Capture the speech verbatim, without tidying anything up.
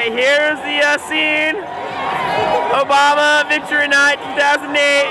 right, here's the uh, scene. Obama, Victory Night two thousand eight.